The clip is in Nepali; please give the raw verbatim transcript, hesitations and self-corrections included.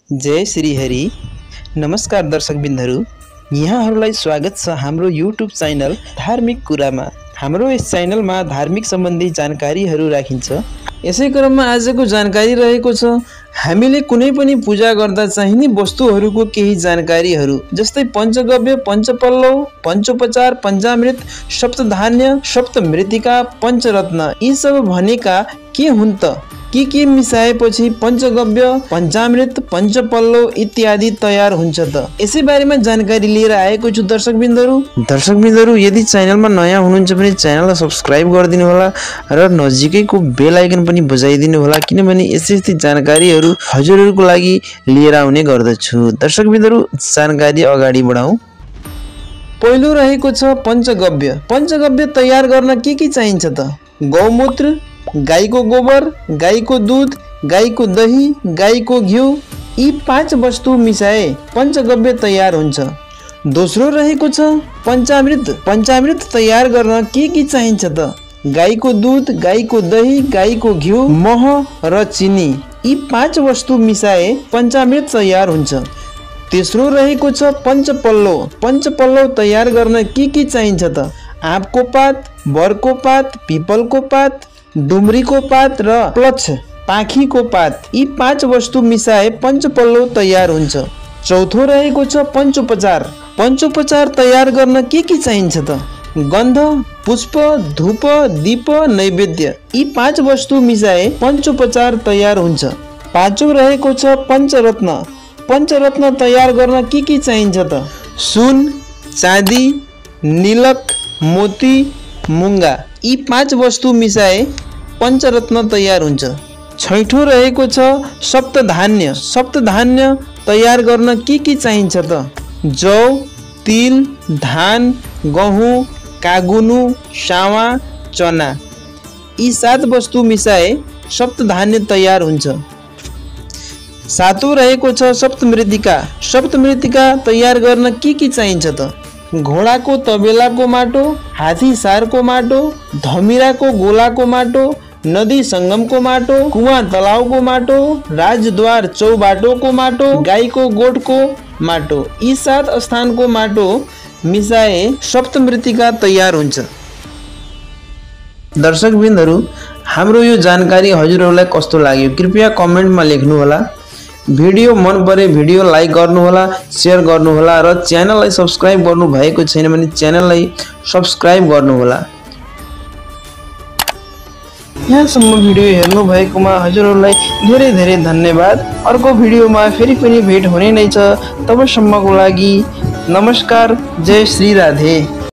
जय श्री हरि। नमस्कार दर्शकबिन्दहरू, यहाँहरूलाई स्वागत छ हाम्रो युट्युब च्यानल धार्मिक कुरामा। हाम्रो यस च्यानलमा धार्मिक सम्बन्धी जानकारीहरू राखिन्छ। यसै क्रममा आजको जानकारी रहेको छ हामीले कुनै पनि पूजा गर्दा चाहिने वस्तुहरूको केही जानकारीहरू, जस्तै पञ्चगव्य, पञ्चपल्लव, पञ्चोपचार, पञ्चामृत, सप्तधान्य, सप्तमृत्तिका, पञ्चरत्न, यी सब भनेका के हुन् त? के के मिसाएपछि पञ्चगव्य, पञ्चामृत, पञ्चपल्लव इत्यादि तयार हुन्छ त? यसै बारेमा जानकारी लिएर आएको छु दर्शकबिन्दहरू। दर्शकबिन्दहरू, यदि च्यानलमा नयाँ हुनुहुन्छ भने च्यानललाई सब्स्क्राइब गरिदिनु होला र नजिकैको बेल आइकन पनि बजाइदिनु होला, किनभने यस्तै यस्तै जानकारीहरू हजुरहरूको लागि लिएर आउने गर्दछु। दर्शकबिन्दहरू, जानकारी अगाडि बढाउँ। पहिलो रहेको छ पञ्चगव्य। पञ्चगव्य तयार गर्न के के चाहिन्छ त? गौमूत्र, गाईको गोबर, गाईको दूध, गाईको दही, गाईको घिउ, यी पाँच वस्तु मिसाए पञ्चगव्य तयार हुन्छ। दोस्रो रहेको छ पञ्चामृत। पञ्चामृत तयार गर्न के के चाहिन्छ त? गाईको दूध, गाईको दही, गाईको घिउ, मह र चिनी, यी पाँच वस्तु मिसाए पञ्चामृत तयार हुन्छ। तेस्रो रहेको छ पञ्चपल्लव। पञ्चपल्लव तयार गर्न के के चाहिन्छ त? आँपको पात, बरको पात, पिपलको पात, डुम्रीको पात र प्लछ पाखीको पात, यी पाँच वस्तु मिसाए पञ्चपल्लव तयार हुन्छ। चौथो रहेको छ पञ्चोपचार। पञ्चोपचार तयार गर्न के के चाहिन्छ त? गन्ध, पुष्प, धूप, दीप, नैवेद्य, यी पाँच वस्तु मिसाए पञ्चोपचार तयार हुन्छ। पाँचौं रहेको छ पञ्चरत्न। पञ्चरत्न तयार गर्न के के चाहिन्छ त? सुन, चाँदी, नीलक, मोती, मुंगा, यी पाँच वस्तु मिसाए पञ्चरत्न तयार हुन्छ। छैठौं रहेको छ सप्तधान्य। सप्तधान्य तयार गर्न के के चाहिन्छ त? जौ, तिल, धान, गहुँ, कागुनु, सावा, चना, यी सात वस्तु मिसाए सप्तधान्य तयार हुन्छ। सातौं रहेको छ सप्तमृत्तिका। सप्तमृत्तिका तयार गर्न के के चाहिन्छ त? घोडाको तबेलाको माटो, हात्ती सारको माटो, धमिराको गोलाको माटो, नदी संगमको माटो, कुवा तलाउको माटो, राजद्वार चौबाटोको माटो, गाईको गोठको माटो, यी सात स्थानको माटो मिसाए सप्तमृत्तिका तयार हुन्छ। दर्शकबिन्दहरू, हाम्रो यो जानकारी हजुरहरूलाई कस्तो लाग्यो कृपया कमेन्टमा लेख्नुहोला। भिडियो मन परे भिडियो लाइक गर्नुहोला, शेयर गर्नुहोला र च्यानललाई सब्स्क्राइब गर्नु भएको छैन भने च्यानललाई सब्स्क्राइब गर्नुहोला। यहाँसम्म भिडियो हेर्नु भएकोमा हजुरहरूलाई धेरै धेरै धन्यवाद। अर्को भिडियोमा फेरि पनि भेट हुने नै छ। तबसम्मको लागि नमस्कार। जय श्री राधे।